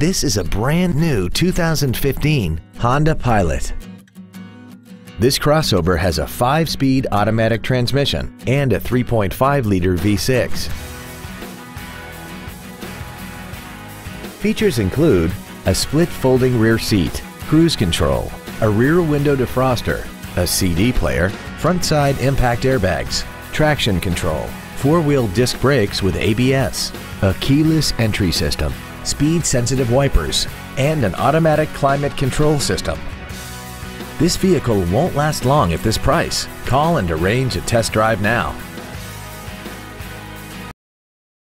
This is a brand new 2015 Honda Pilot. This crossover has a 5-speed automatic transmission and a 3.5-liter V6. Features include a split folding rear seat, cruise control, a rear window defroster, a CD player, front side impact airbags, traction control, 4-wheel disc brakes with ABS, a keyless entry system, speed-sensitive wipers, and an automatic climate control system. This vehicle won't last long at this price. Call and arrange a test drive now.